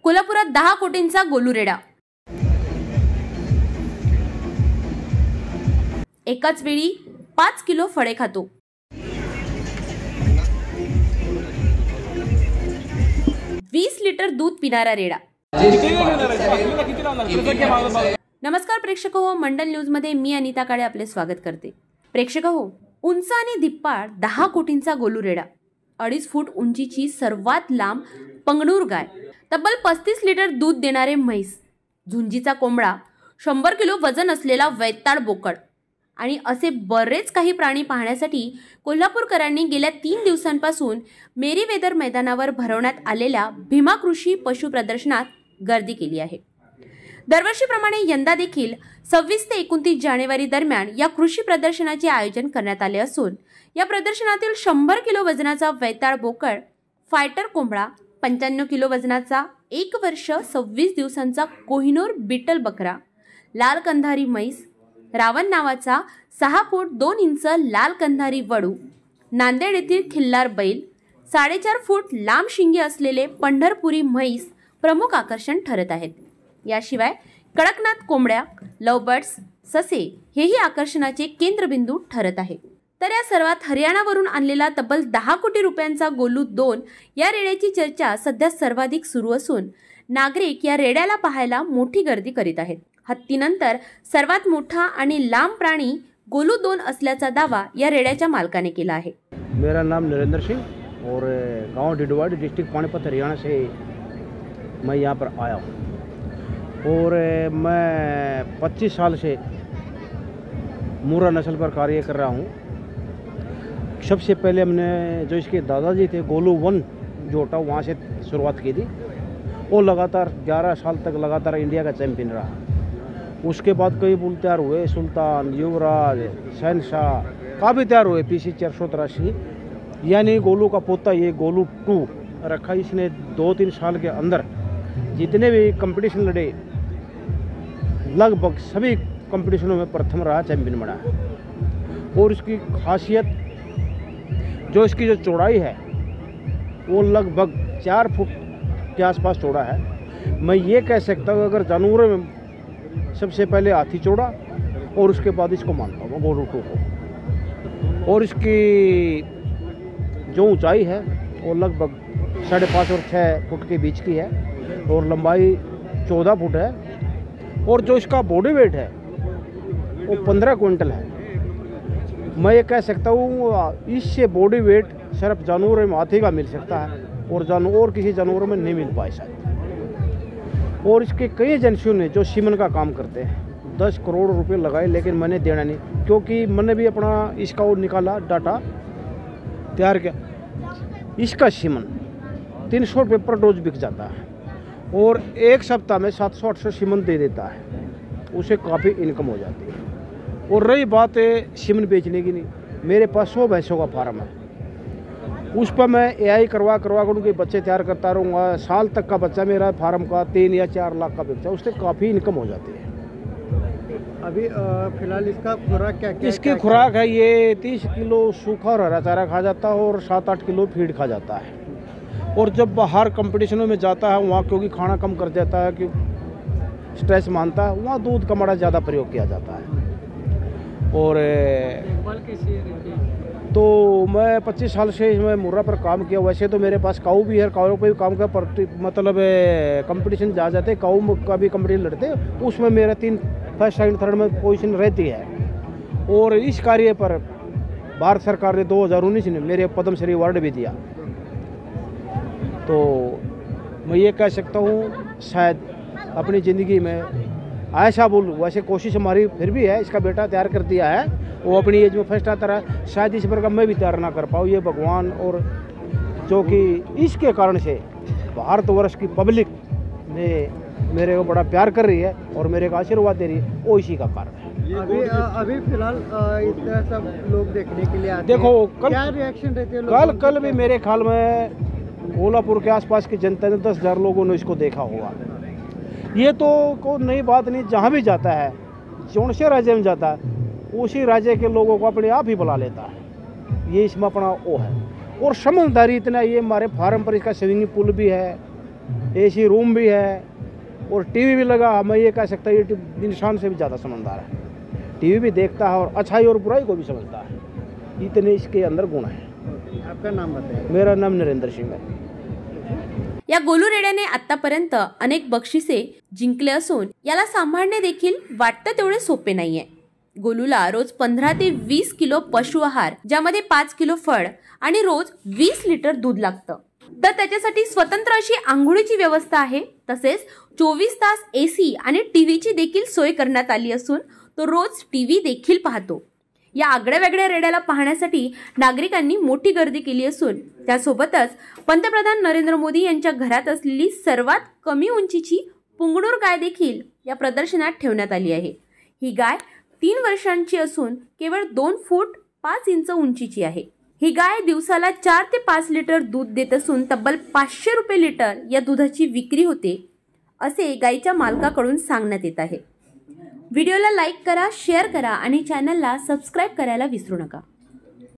कोल्हापुरात 10 कोटींचा गोलूरेडा। एकाच वेळी 5 किलो फळे खातो। वीस लिटर दूध पिणारा रेडा। नमस्कार प्रेक्षक हो, मंडल न्यूज मध्ये मी अनिता काळे आपले स्वागत करते। प्रेक्षक हो, उंच आणि धिप्पाड 10 कोटींचा गोलूरेडा, 2.5 फूट उंचीची सर्वात लांब पंगणूर गाय, तब्बल 35 लिटर दूध देणारे म्हैस, झुंजीचा कोंबडा, 100 किलो वजन असलेला वैताळ बोकड आणि असे बरेच काही प्राणी पाहण्यासाठी कोल्हापूरकरांनी गेल्या 3 दिवसांपासून मेरीवेदर मैदानावर भरवण्यात आलेल्या भीमा कृषी पशु प्रदर्शनात गर्दी केली आहे। दरवर्षीप्रमाणे यंदा देखील 26 ते 29 जानेवारी दरम्यान या कृषी प्रदर्शनाचे आयोजन करण्यात आले असून या प्रदर्शनातील 100 किलो वजनाचा वैताळ बोकड, फायटर कोंबडा, 95 किलो वजनाचा 1 वर्ष 26 दिवसांचा कोहिनूर बीटल बकरा, लाल कंधारी म्हैस, रावण नावाचा 6 फूट 2 इंच लाल कंधारी वडू, नांदेड येथील खिल्लार बैल, 4.5 फूट लांब शिंगे असलेले पंढरपुरी म्हैस प्रमुख आकर्षण ठरत आहेत। याशिवाय कडकनाथ कोंबड्या, लवबर्ड्स, ससे हेही आकर्षणाचे केंद्रबिंदू ठरत आहे। तर या सर्वात हरियाणावरून आणलेला तब्बल 10 कोटी रुपयांचा गोलू 2 या रेड्याची चर्चा सध्या सर्वाधिक सुरू असून नागरिक या रेड्याला पाहायला मोठी गर्दी करीत आहेत। हत्तीनंतर सर्वात मोठा आणि लांब प्राणी गोलू 2 असल्याचा दावा या रेड्याच्या मालकाने केला आहे। मेरा नाम नरेंद्र सिंह और गांव डिडवाड़ी, डिस्ट्रिक्ट पानीपत, हरियाणा से मैं यहाँ पर आया हूँ और मैं 25 साल से मुर्रा नस्ल पर कार्य कर रहा हूँ। सबसे पहले हमने जो इसके दादाजी थे गोलू 1 जो होता वहाँ से शुरुआत की थी। वो लगातार 11 साल तक लगातार इंडिया का चैंपियन रहा। उसके बाद कई बुल तैयार हुए, सुल्तान, युवराज, शहनशाह, काफ़ी तैयार हुए। पीसी 483 यानी गोलू का पोता ये गोलू 2 रखा। इसने 2-3 साल के अंदर जितने भी कंपटीशन लड़े लगभग सभी कंपटीशनों में प्रथम रहा, चैंपियन बना। और इसकी खासियत जो इसकी जो चौड़ाई है वो लगभग 4 फुट के आसपास चौड़ा है। मैं ये कह सकता हूँ अगर जानवरों में सबसे पहले हाथी चौड़ा और उसके बाद इसको मानता हूँ गोलू 2 को। और इसकी जो ऊंचाई है वो लगभग 5.5 और 6 फुट के बीच की है और लंबाई 14 फुट है। और जो इसका बॉडी वेट है वो 15 क्विंटल है। मैं ये कह सकता हूँ इससे बॉडी वेट सिर्फ जानवरों में हाथी का मिल सकता है और किसी जानवरों में नहीं मिल पाए शायद। और इसके कई एजेंसियों ने जो सीमन का काम करते हैं 10 करोड़ रुपए लगाए, लेकिन मैंने देना नहीं क्योंकि मैंने भी अपना इसका वो निकाला, डाटा तैयार किया। इसका सीमन 300 रुपये पर डोज बिक जाता है और एक सप्ताह में 700-800 सीमन दे देता है, उसे काफ़ी इनकम हो जाती है। और रही बात सीमन बेचने की, नहीं, मेरे पास 100 भैंसों का फार्म है। उस पर मैं AI करवा कर उनके बच्चे तैयार करता रहूँगा। साल तक का बच्चा मेरा फार्म का 3 या 4 लाख का बिकता है, उससे काफ़ी इनकम हो जाती है। अभी फिलहाल इसका खुराक क्या इसकी खुराक है ये 30 किलो सूखा और हरा चारा खा जाता है और 7-8 किलो फीड खा जाता है। और जब बाहर कंपटीशनों में जाता है वहाँ क्योंकि खाना कम कर जाता है, कि स्ट्रेस मानता है, वहाँ दूध का बड़ा ज़्यादा प्रयोग किया जाता है। और तो मैं 25 साल से इसमें मुर्रा पर काम किया। वैसे तो मेरे पास काऊ भी है, काऊ पर भी काम का मतलब कंपटीशन जा जाते, काऊ का भी कंपटीशन लड़ते, उसमें मेरा 3 फर्स्ट सेकंड थर्ड में पोजीशन रहती है। और इस कार्य पर भारत सरकार ने 2019 में मेरे पद्म श्री अवार्ड भी दिया। तो मैं ये कह सकता हूँ शायद अपनी ज़िंदगी में ऐसा बोलूँ, वैसे कोशिश हमारी फिर भी है। इसका बेटा तैयार कर दिया है, वो अपनी एज में फर्स्ट आता रहा, शायद इस प्रकार मैं भी तैयार ना कर पाऊँ। ये भगवान और जो कि इसके कारण से भारतवर्ष की पब्लिक ने मेरे को बड़ा प्यार कर रही है और मेरे को आशीर्वाद दे रही है, वो इसी का कारण है। अभी फिलहाल इतना सब लोग देखने के लिए आते देखो हैं, क्या रिएक्शन रहते हैं? कल भी मेरे ख्याल में कोल्हापुर के आसपास की जनता ने 10,000 लोगों ने इसको देखा होगा। ये तो कोई नई बात नहीं, जहाँ भी जाता है, जौन से राज्य में जाता है उसी राज्य के लोगों को अपने आप ही बुला लेता है। ये इसमें अपना वो है। और समझदारी इतना, ये हमारे फार्म पर इसका स्विमिंग पूल भी है, एसी रूम भी है और टीवी भी लगा। मैं ये कह सकता हूँ ये इंसान से भी ज़्यादा समझदार है। टीवी भी देखता है और अच्छाई और बुराई को भी समझता है। इतने इसके अंदर गुण हैं। आपका नाम बताइए। मेरा नाम नरेंद्र सिंह है। या गोलू रेड्याने आतापर्यंत अनेक बक्षिसे जिंकले असून याला सांभाळणे देखील वाटतं तेवढे सोपे नाहीये। गोलूला रोज 15 ते 20 किलो पशु आहार, ज्यामध्ये 5 किलो फळ आणि रोज 20 लिटर दूध लागतं। तर त्याच्यासाठी स्वतंत्र अशी आंघोळीची व्यवस्था आहे। तसेच 24 तास एसी आणि टीव्हीची देखील सोय करण्यात आली असून तो रोज टीव्ही देखील पाहतो। या आगळ्या वेगळ्या रेड्याला पाहण्यासाठी नागरिकांनी मोठी गर्दी केली असून त्यासोबतच पंतप्रधान नरेंद्र मोदी यांच्या घरात असलेली सर्वात कमी उंचीची पुंगणूर गाय देखील या प्रदर्शनात ठेवण्यात आली आहे। ही गाय 3 वर्षांची असून केवळ 2 फूट 5 इंच उंचीची आहे। ही गाय दिवसाला 4 ते 5 लिटर दूध देत असून तब्बल 500 रुपये लिटर या दुधाची विक्री होते, असे गायीच्या मालकाकडून सांगण्यात येत आहे। व्हिडिओला लाईक करा, शेअर करा आणि चॅनलला सबस्क्राईब करायला विसरू नका।